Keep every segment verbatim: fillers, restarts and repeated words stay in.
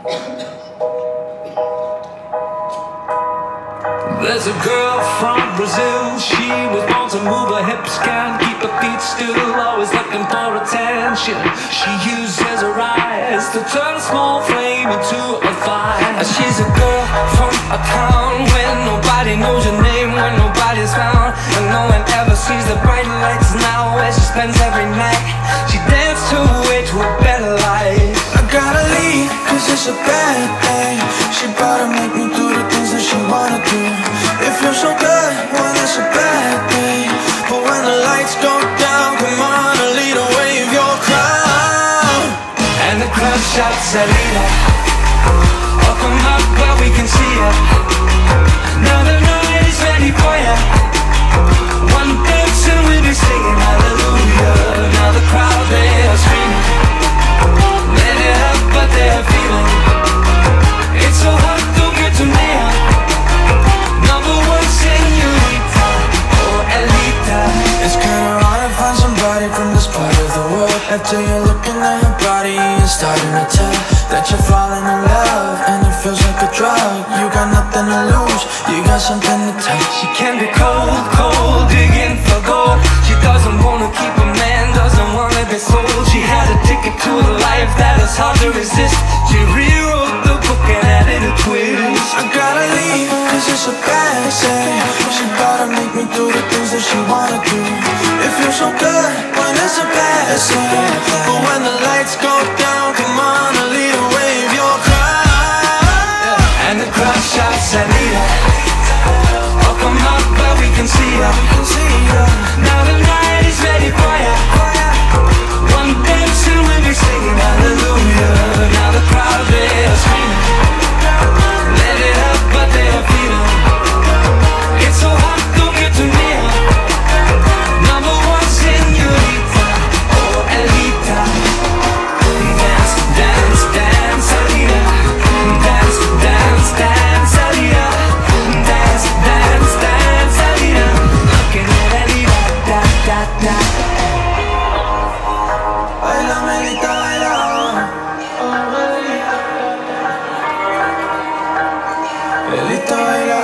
There's a girl from Brazil, she was born to move her hips, can't keep her feet still, always looking for attention. She uses her eyes to turn a small flame into a fire. She's a girl from a town where nobody knows your name, where nobody's found, and no one ever sees the bright lights now, where she spends every night. She danced her way to a better life. I gotta leave, cause it's a bad day. She bout to make me do the things that she wanna do. It feels so good when it's a bad day, but when the lights go down, come on, Alita, wave your crown. And the crowd shouts, Alita, oh come up where we can see ya. Now the night is ready for ya. One dance and we'll be singing hallelujah. Now the crowd, they are screaming, let it up but they're feeling. It's so hot, don't get too near. Number one señorita, oh Alita. It's kinda hard to find somebody from this part of the world. After you're looking at her body, you're starting to tell that you're falling in love, and it feels like a drug. You got nothing to lose, you got something to tell. She can be cold, cold, digging for gold. She doesn't wanna keep a man, doesn't wanna be sold. She had a ticket to a life that is hard to resist. She rewrote the book and added a twist. I gotta leave, cause it's a bad day. She bout to make me do the things that she wanna do. It feels so good when it's a bad day, but when the lights go down, come on, Alita, wave your crown. And the crowd shouts, Alita, oh come up where we can see ya. Now the night is ready for ya. One dance and we'll be singing hallelujah. Now the crowd, they are screaming, let it up but they are feeling. It's so hot, don't get too near. Number one señorita, oh Alita. Dance, dance, dance, Alita. Dance, dance, dance, Alita. Dance, dance, dance, Alita. Looking at Alita, da, da, da. Baila, Melita, baila. Melita, baila.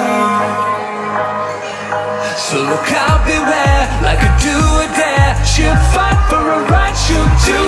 So look out, beware, like a do or dare. She'll fight for a right, she'll do